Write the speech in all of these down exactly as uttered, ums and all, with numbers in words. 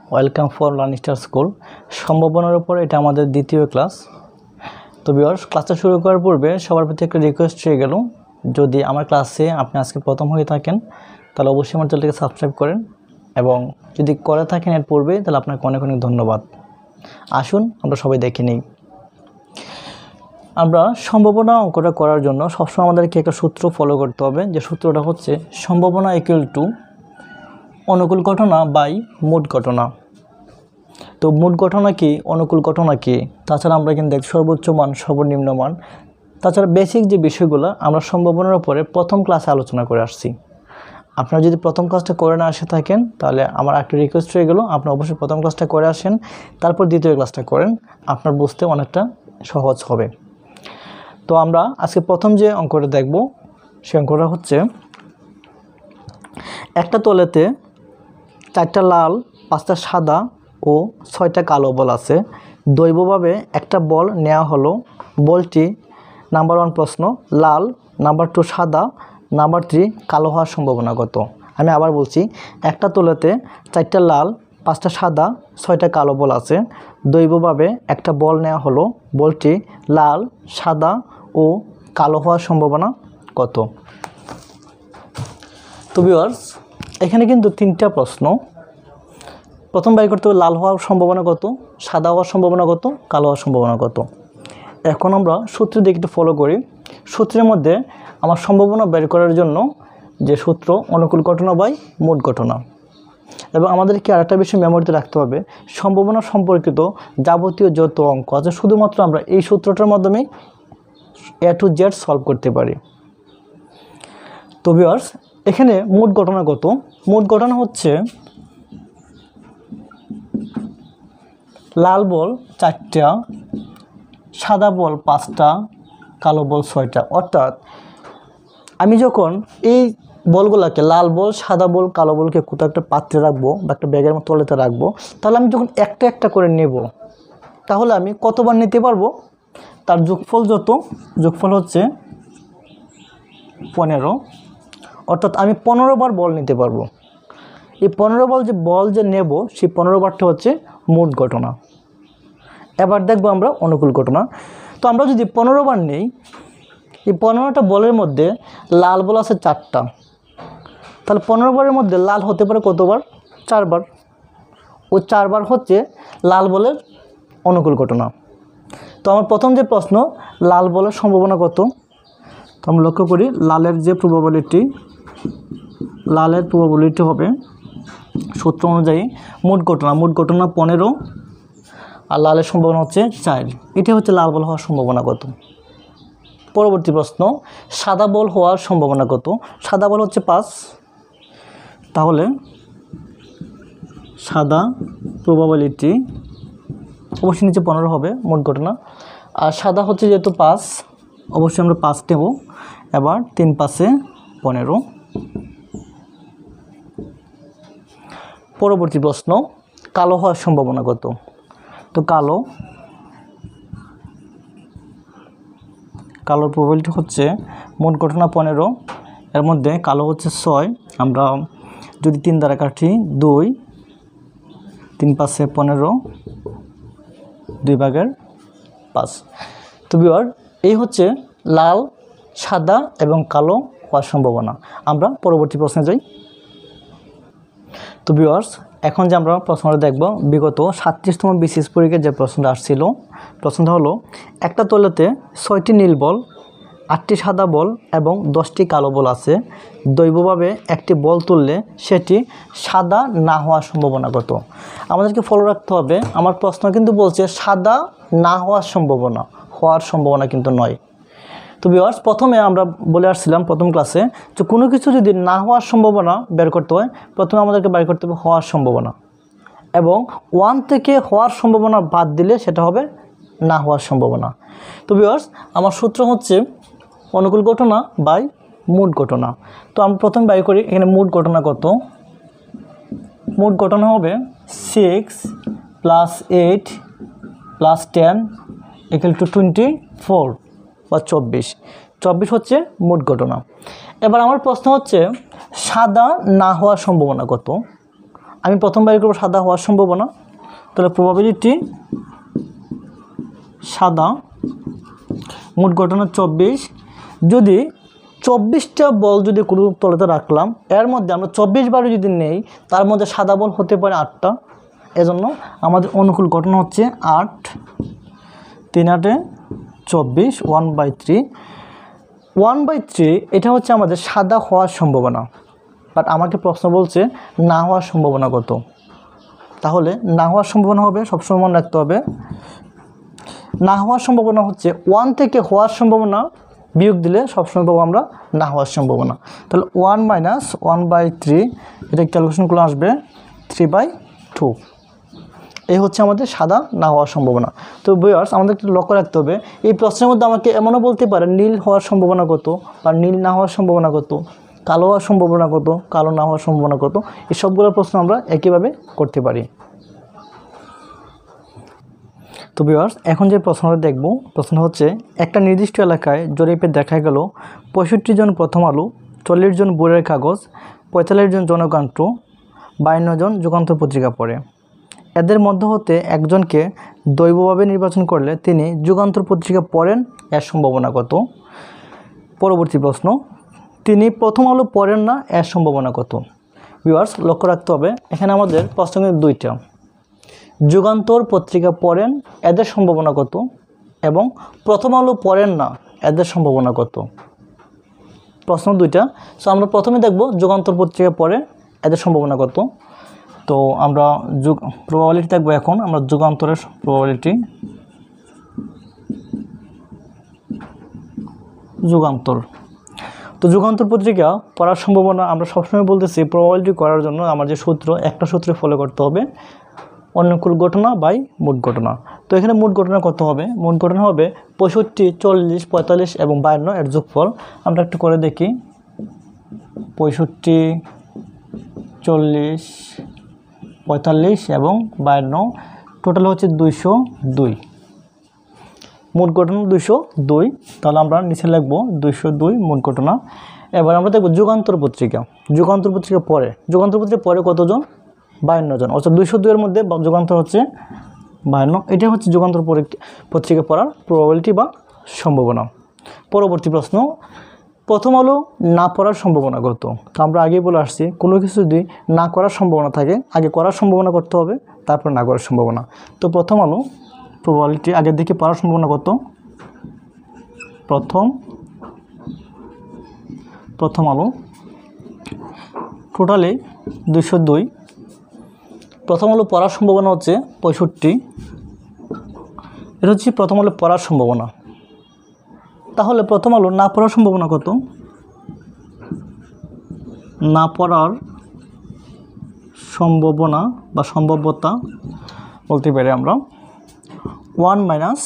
Welcome for learn star school. সম্ভাবনার উপর এটা আমাদের দ্বিতীয় ক্লাস। তো ভিউয়ার্স, ক্লাসটা শুরু করার পূর্বে সবার প্রতি একটা রিকোয়েস্ট হয়ে গেল, যদি আমার ক্লাসে আপনি আজকে প্রথম হয়ে থাকেন তাহলে অবশ্যই আমার চ্যানেলটিকে সাবস্ক্রাইব করেন, এবং যদি করে থাকেন এর পূর্বে তাহলে আপনাকে অনেক অনেক ধন্যবাদ। আসুন আমরা সবাই দেখে নিই। আমরা সম্ভাবনা অঙ্কটা করার জন্য সবসময় আমাদেরকে একটা সূত্র ফলো করতে হবে, যে সূত্রটা হচ্ছে সম্ভাবনা ইকুয়াল টু অনুকূল ঘটনা বাই মোট ঘটনা। তো মোট ঘটনা কি, অনুকূল ঘটনা কি, তাছাড়া আমরা কিন্তু দেখ সর্বোচ্চ মান, সর্বনিম্ন মান, তাছাড়া বেসিক যে বিষয়গুলো আমরা সম্ভাবনার উপরে প্রথম ক্লাসে আলোচনা করে আসছি। আপনারা যদি প্রথম ক্লাসটা করে না আসে থাকেন তাহলে আমার একটা রিকোয়েস্ট হয়ে গেল, আপনি অবশ্যই প্রথম ক্লাসটা করে আসেন, তারপর দ্বিতীয় ক্লাসটা করেন, আপনার বুঝতে অনেকটা সহজ হবে। তো আমরা আজকে প্রথম যে অঙ্কটা দেখব সেই অঙ্কটা হচ্ছে, একটা তলেতে চারটা লাল, পাঁচটা সাদা ও ছয়টা কালো বল আছে। দৈবভাবে একটা বল নেওয়া হলো। বলটি নাম্বার ওয়ান প্রশ্ন, লাল, নাম্বার টু সাদা, নাম্বার থ্রি কালো হওয়ার সম্ভাবনা কত? আমি আবার বলছি, একটা তলেতে চারটা লাল, পাঁচটা সাদা, ছয়টা কালো বল আছে। দৈবভাবে একটা বল নেওয়া হলো। বলটি লাল, সাদা ও কালো হওয়ার সম্ভাবনা কত? তো ভিউয়ার্স, এখানে কিন্তু তিনটা প্রশ্ন। প্রথম বাই করতে হবে লাল হওয়ার সম্ভাবনা কত, সাদা হওয়ার সম্ভাবনা কত, কালো হওয়ার সম্ভাবনা কত। এখন আমরা সূত্র দিয়ে একটু ফলো করি। সূত্রের মধ্যে আমার সম্ভাবনা বের করার জন্য যে সূত্র, অনুকূল ঘটনা বাই মোট ঘটনা। এবং আমাদেরকে আরেকটা বিষয় মেমোরিতে রাখতে হবে, সম্ভাবনা সম্পর্কিত যাবতীয় যত অঙ্ক আছে শুধুমাত্র আমরা এই সূত্রটার মাধ্যমে এ টু জেড সলভ করতে পারি। তো ভিউয়ার্স, এখানে মোট ঘটনা কত? মোট ঘটনা হচ্ছে লাল বল চারটা, সাদা বল পাঁচটা, কালো বল ছয়টা। অর্থাৎ আমি যখন এই বলগুলোকে, লাল বল, সাদা বল, কালো বলকে কোথাও একটা পাত্রে রাখবো বা একটা ব্যাগের মতো তলাতে রাখবো, তাহলে আমি যখন একটা একটা করে নেব তাহলে আমি কতবার নিতে পারবো? তার যোগফল যত, যোগফল হচ্ছে পনেরো। অর্থাৎ আমি পনেরো বার বল নিতে পারবো। এই পনেরো বল যে বল যে নেব সেই পনেরো বারটা হচ্ছে মোট ঘটনা। এবার দেখবো আমরা অনুকূল ঘটনা। তো আমরা যদি পনেরো বার নেই, এই পনেরোটা বলের মধ্যে লাল বল আছে চারটা, তাহলে পনেরো বারের মধ্যে লাল হতে পারে কতবার? চারবার। ও চারবার হচ্ছে লাল বলের অনুকূল ঘটনা। তো আমার প্রথম যে প্রশ্ন, লাল বলের সম্ভাবনা কত? তো আমরা লক্ষ্য করি, লালের যে প্রবাবিলিটি, লালের প্রবাবিলিটি হবে সূত্র অনুযায়ী মোট ঘটনা, মোট ঘটনা পনেরো, আর লালের সম্ভাবনা হচ্ছে চার। এটা হচ্ছে লাল বল হওয়ার সম্ভাবনা কত। পরবর্তী প্রশ্ন, সাদা বল হওয়ার সম্ভাবনা কত? সাদা বল হচ্ছে পাঁচ, তাহলে সাদা প্রবাবিলিটি অবশ্যই নিচে পনেরো হবে মোট ঘটনা। আর সাদা হচ্ছে যেহেতু পাঁচ, অবশ্যই আমরা পাঁচ নেব। এবার তিন পাঁচে পনেরো। পরবর্তী প্রশ্ন, কালো হওয়ার সম্ভাবনা কত? তো কালো, কালোর প্রবাবিলিটি হচ্ছে মোট ঘটনা পনেরো, এর মধ্যে কালো হচ্ছে ছয়। আমরা যদি তিন দ্বারা কাটি, দুই, তিন পাঁচে পনেরো, দুই ভাগের পাঁচ। তো ভিউয়ার, এই হচ্ছে লাল, সাদা এবং কালো হওয়ার সম্ভাবনা। আমরা পরবর্তী প্রশ্নে যাই। তো ভিউয়ার্স, এখন যে আমরা প্রশ্নটা দেখব, বিগত সাতত্রিশতম বিসিএস পরীক্ষায় যে প্রশ্নটা আসছিল, প্রশ্নটা হলো, একটা তলেতে ছয়টি নীল বল, আটটি সাদা বল এবং দশটি কালো বল আছে। দৈবভাবে একটি বল তুললে সেটি সাদা না হওয়ার সম্ভাবনা কত? আমাদেরকে ফলো রাখতে হবে, আমার প্রশ্ন কিন্তু বলছে সাদা না হওয়ার সম্ভাবনা, হওয়ার সম্ভাবনা কিন্তু নয়। তো ভিউয়ার্স, প্রথমে আমরা বলে আসছিলাম প্রথম ক্লাসে যে কোনো কিছু যদি না হওয়ার সম্ভাবনা বের করতে হয়, প্রথমে আমাদেরকে বের করতে হবে হওয়ার সম্ভাবনা, এবং ওয়ান থেকে হওয়ার সম্ভাবনা বাদ দিলে সেটা হবে না হওয়ার সম্ভাবনা। তো ভিউয়ার্স, আমার সূত্র হচ্ছে অনুকূল ঘটনা বাই মোট ঘটনা। তো আমরা প্রথমে বাই করি, এখানে মোট ঘটনা কত? মোট ঘটনা হবে six plus eight plus ten equal to twenty four বা চব্বিশ। চব্বিশ হচ্ছে মোট ঘটনা। এবার আমার প্রশ্ন হচ্ছে সাদা না হওয়ার সম্ভাবনা কত? আমি প্রথম বাইর করব সাদা হওয়ার সম্ভাবনা, তাহলে প্রবাবিলিটি সাদা, মোট ঘটনা চব্বিশ। যদি চব্বিশটা বল যদি কোনো তলাতে রাখলাম, এর মধ্যে আমরা চব্বিশ বারে যদি নেই, তার মধ্যে সাদা বল হতে পারে আটটা। এজন্য আমাদের অনুকূল ঘটনা হচ্ছে আট, তিন আটে চব্বিশ, one by three. One by three এটা হচ্ছে আমাদের সাদা হওয়ার সম্ভাবনা, বাট আমাকে প্রশ্ন বলছে না হওয়ার সম্ভাবনা কত। তাহলে না হওয়ার সম্ভাবনা হবে, সবসময় মনে রাখতে হবে, না হওয়ার সম্ভাবনা হচ্ছে ওয়ান থেকে হওয়ার সম্ভাবনা বিয়োগ দিলে সবসময় পাবো আমরা না হওয়ার সম্ভাবনা। তাহলে one minus one by three, এটা ক্যালকুলেশন করে আসবে থ্রি বাই টু। এই হচ্ছে আমাদের সাদা না হওয়ার সম্ভাবনা। তো ভিউয়ার্স, আমাদের একটু লক্ষ্য রাখতে হবে, এই প্রশ্নের মধ্যে আমাকে এমনও বলতে পারে নীল হওয়ার সম্ভাবনা কত, বা নীল না হওয়ার সম্ভাবনা কত, কালো হওয়ার সম্ভাবনা কত, কালো না হওয়ার সম্ভাবনা কত, এই সবগুলো প্রশ্ন আমরা একইভাবে করতে পারি। তো ভিউয়ার্স, এখন যে প্রশ্নটা দেখব, প্রশ্ন হচ্ছে একটা নির্দিষ্ট এলাকায় জরিপে দেখা গেল পঁয়ষট্টি জন প্রথম আলো, চল্লিশ জন বোর্ডের কাগজ, পঁয়তাল্লিশ জন জনকাণ্ঠ, বায়ান্ন জন যুগান্তর পত্রিকা পড়ে। এদের মধ্য হতে একজনকে দৈবভাবে নির্বাচন করলে তিনি যুগান্তর পত্রিকা পড়েন, এর সম্ভাবনা কত? পরবর্তী প্রশ্ন, তিনি প্রথম আলো পড়েন না, এর সম্ভাবনা কত? ভিউয়ার্স, লক্ষ্য রাখতে হবে, এখানে আমাদের প্রশ্ন দুইটা, যুগান্তর পত্রিকা পড়েন এদের সম্ভাবনা কত, এবং প্রথম আলো পড়েন না এদের সম্ভাবনা কত। প্রশ্ন দুইটা। সো আমরা প্রথমে দেখব যুগান্তর পত্রিকা পড়ে এদের সম্ভাবনা কত। তো আমরা যুগ প্রবাবিলিটি দেখবো। এখন আমরা যুগান্তরের প্রবাবিলিটি, যুগান্তর। তো যুগান্তর পত্রিকা পড়ার সম্ভাবনা আমরা সবসময় বলতেছি প্রবাবিলিটি করার জন্য আমার যে সূত্র, একটা সূত্রে ফলো করতে হবে, অনুকূল ঘটনা বাই মোট ঘটনা। তো এখানে মোট ঘটনা কত হবে? মোট ঘটনা হবে পঁয়ষট্টি, চল্লিশ, পঁয়তাল্লিশ এবং বায়ান্ন এর যোগফল। আমরা একটু করে দেখি, পঁয়ষট্টি, চল্লিশ, পঁয়তাল্লিশ এবং বায়ান্ন, টোটাল হচ্ছে দুইশো দুই। মোট ঘটনা দুইশো দুই, তাহলে আমরা নিচে লিখব দুইশো দুই মোট ঘটনা। এবার আমরা দেখব যুগান্তর পত্রিকা। যুগান্তর পত্রিকা পড়ে, যুগান্তর পত্রিকা পড়ে কতজন? বায়ান্ন জন। অর্থাৎ দুইশো দুইয়ের মধ্যে যুগান্তর হচ্ছে বায়ান্ন। এটা হচ্ছে যুগান্তর পত্রিকা পড়ার প্রবাবিলিটি বা সম্ভাবনা। পরবর্তী প্রশ্ন, প্রথম আলো না পড়ার সম্ভাবনা কত? তো আমরা আগেই বলে আসছি, কোনো কিছু যদি না করার সম্ভাবনা থাকে, আগে করার সম্ভাবনা করতে হবে, তারপর না করার সম্ভাবনা। তো প্রথম আলো প্রবাবিলিটি আগের দিকে পড়ার সম্ভাবনা কত? প্রথম প্রথম আলো টোটালে দুইশো দুই। প্রথম আলো পড়ার সম্ভাবনা হচ্ছে পঁয়ষট্টি। এটা হচ্ছে প্রথম আলো পড়ার সম্ভাবনা। তাহলে প্রথম আলো না পড়ার সম্ভাবনা কত? না পড়ার সম্ভাবনা বা সম্ভাব্যতা বলতে পারি আমরা ওয়ান মাইনাস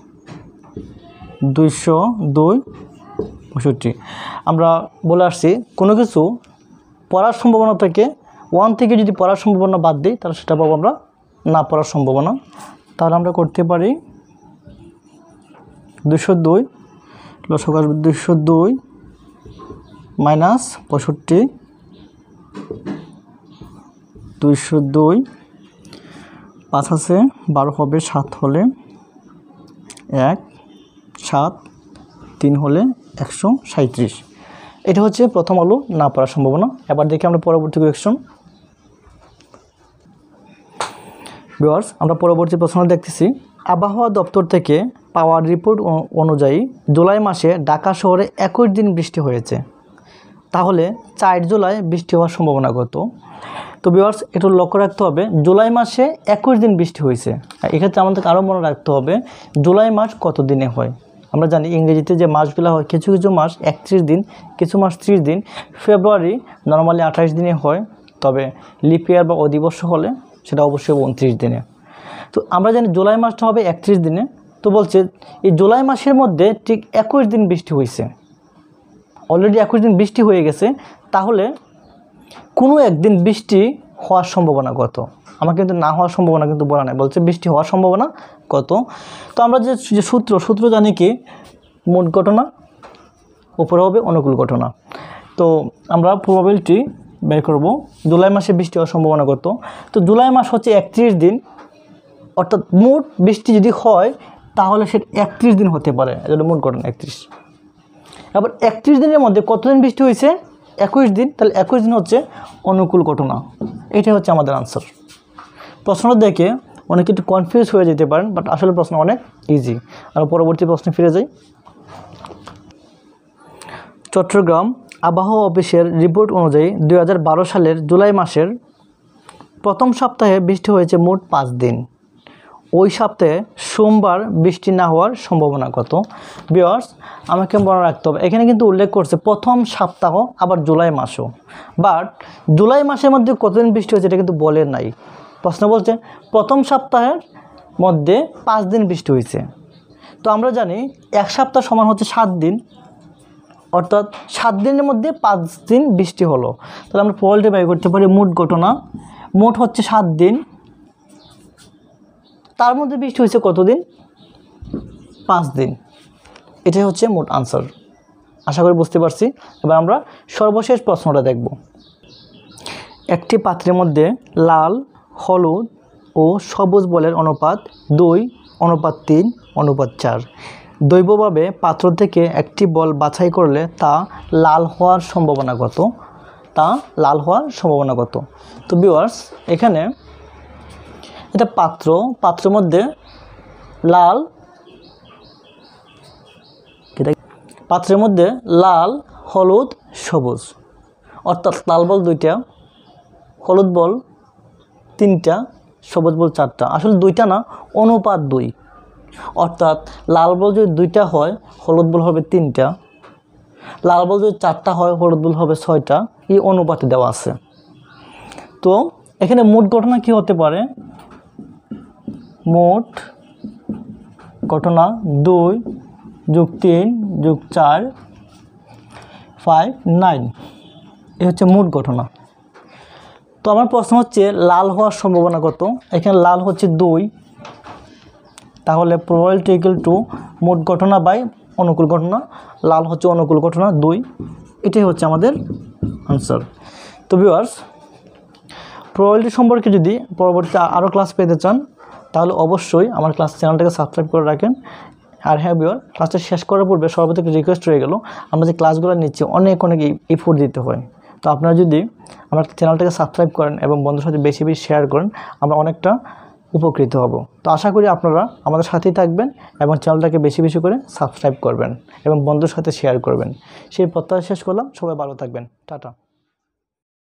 দুইশো দুই পঁয়ষট্টি। আমরা বলে আসছি কোনো কিছু পড়ার সম্ভাবনা থেকে ওয়ান থেকে যদি পড়ার সম্ভাবনা বাদ দিই, তাহলে সেটা পাবো আমরা না পড়ার সম্ভাবনা। তাহলে আমরা করতে পারি দুইশো দুই লসক আসবে দুইশো দুই মাইনাস পঁয়ষট্টি, দুইশো দুই, পাঁচ আছে বারো হবে, সাত হলে এক, সাত, তিন হলে একশো সাঁত্রিশ। এটা হচ্ছে প্রথম আলো না পড়ার সম্ভাবনা। এবার দেখি আমরা পরবর্তী কোয়েকশন। ভিউয়ার্স, আমরা পরবর্তী প্রশ্ন দেখতেছি, আবহাওয়া দপ্তর থেকে পাওয়া রিপোর্ট অনুযায়ী জুলাই মাসে ঢাকা শহরে একুশ দিন বৃষ্টি হয়েছে। তাহলে চার জুলাই বৃষ্টি হওয়ার সম্ভাবনা কত? তো ভিউয়ার্স, একটু লক্ষ্য রাখতে হবে, জুলাই মাসে একুশ দিন বৃষ্টি হয়েছে। এক্ষেত্রে আমাদেরকে আরও মনে রাখতে হবে জুলাই মাস কত দিনে হয়। আমরা জানি ইংরেজিতে যে মাসগুলো হয়, কিছু কিছু মাস একত্রিশ দিন, কিছু মাস ত্রিশ দিন। ফেব্রুয়ারি নর্মালি আঠাশ দিনে হয়, তবে লিপ ইয়ার বা অধিবর্ষ হলে সেটা অবশ্যই উনত্রিশ দিনে। তো আমরা জানি জুলাই মাসটা হবে একত্রিশ দিনে। তো বলছে এই জুলাই মাসের মধ্যে ঠিক একুশ দিন বৃষ্টি হয়েছে, অলরেডি একুশ দিন বৃষ্টি হয়ে গেছে। তাহলে কোনো একদিন বৃষ্টি হওয়ার সম্ভাবনা কত? আমার কিন্তু না হওয়ার সম্ভাবনা কিন্তু বলা নাই, বলছে বৃষ্টি হওয়ার সম্ভাবনা কত। তো আমরা যে যে সূত্র সূত্র জানি কি, মোট ঘটনা উপরে হবে অনুকূল ঘটনা। তো আমরা প্রবাবিলিটি বের করব জুলাই মাসে বৃষ্টি হওয়ার সম্ভাবনা কত। তো জুলাই মাস হচ্ছে একত্রিশ দিন, অর্থাৎ মোট বৃষ্টি যদি হয় তাহলে সেটা একত্রিশ দিন হতে পারে, এটা মোট ঘটনা একত্রিশ। আবার একত্রিশ দিনের মধ্যে কতদিন বৃষ্টি হয়েছে? একুশ দিন, তাহলে একুশ দিন হচ্ছে অনুকূল ঘটনা। এটাই হচ্ছে আমাদের আনসার। প্রশ্নটা দেখে অনেকে একটু কনফিউজ হয়ে যেতে পারেন, বাট আসলে প্রশ্ন অনেক ইজি। আর পরবর্তী প্রশ্নে ফিরে যাই। চট্টগ্রাম আবহাওয়া অফিসের রিপোর্ট অনুযায়ী দুই হাজার বারো সালের জুলাই মাসের প্রথম সপ্তাহে বৃষ্টি হয়েছে মোট পাঁচ দিন। ওই সপ্তাহে সোমবার বৃষ্টি না হওয়ার সম্ভাবনা কত? ভিউয়ার্স, আমাকে মনে রাখতে হবে এখানে কিন্তু উল্লেখ করছে প্রথম সপ্তাহ, আবার জুলাই মাসও, বাট জুলাই মাসের মধ্যে কতদিন বৃষ্টি হয়েছে এটা কিন্তু বলে নাই। প্রশ্ন বলছে প্রথম সপ্তাহের মধ্যে পাঁচ দিন বৃষ্টি হয়েছে। তো আমরা জানি এক সপ্তাহ সমান হচ্ছে সাত দিন, অর্থাৎ সাত দিনের মধ্যে পাঁচ দিন বৃষ্টি হলো। তাহলে আমরা প্রবলেটি বাই করতে পারি মোট ঘটনা, মোট হচ্ছে সাত দিন, তার মধ্যে বৃষ্টি হয়েছে কতদিন? পাঁচ দিন। এটাই হচ্ছে মোট আনসার। আশা করি বুঝতে পারছি। এবার আমরা সর্বশেষ প্রশ্নটা দেখব। একটি পাত্রের মধ্যে লাল, হলুদ ও সবুজ বলের অনুপাত দুই অনুপাত তিন অনুপাত চার। দৈবভাবে পাত্র থেকে একটি বল বাছাই করলে তা লাল হওয়ার সম্ভাবনা কত? তা লাল হওয়ার সম্ভাবনা কত? তো ভিউয়ার্স, এখানে এটা পাত্র, পাত্রের মধ্যে লাল, পাত্রের মধ্যে লাল, হলুদ, সবুজ, অর্থাৎ লাল বল দুইটা, হলুদ বল তিনটা, সবুজ বল চারটা। আসলে দুইটা না, অনুপাত দুই, অর্থাৎ লাল বল যদি দুইটা হয় হলুদ বল হবে তিনটা, লাল বল যদি চারটা হয় হলুদ বল হবে ছয়টা। এই অনুপাতে দেওয়া আছে। তো এখানে মোট ঘটনা কি হতে পারে? মোট ঘটনা দুই যোগ তিন যোগ চার ফাইভ নাইন, এ হচ্ছে মোট ঘটনা। তো আমার প্রশ্ন হচ্ছে লাল হওয়ার সম্ভাবনা কত? এখানে লাল হচ্ছে দুই, তাহলে প্রবাবিলিটি ইকুয়াল টু মোট ঘটনা বাই অনুকূল ঘটনা। লাল হচ্ছে অনুকূল ঘটনা দুই, এটাই হচ্ছে আমাদের আনসার। তো ভিউয়ার্স, প্রবাবিলিটি সম্পর্কে যদি পরবর্তীতে আরও ক্লাস পেতে চান তাহলে অবশ্যই আমার ক্লাস চ্যানেলটাকে সাবস্ক্রাইব করে রাখেন। আর হ্যাঁ ভিউয়ার, ক্লাসটা শেষ করার পূর্বে সর্বপ্রথম রিকোয়েস্ট রয়ে গেল, আমরা যে ক্লাসগুলো নিচ্ছি অনেক অনেক এফোর্ট দিতে হয়। তো আপনারা যদি আমার চ্যানেলটাকে সাবস্ক্রাইব করেন এবং বন্ধুর সাথে বেশি বেশি শেয়ার করেন, আমরা অনেকটা উপকৃত হব। তো আশা করি আপনারা আমাদের সাথেই থাকবেন এবং চ্যানেলটাকে বেশি বেশি করে সাবস্ক্রাইব করবেন এবং বন্ধুর সাথে শেয়ার করবেন। সেই প্রত্যাশা শেষ করলাম। সবাই ভালো থাকবেন। টাটা।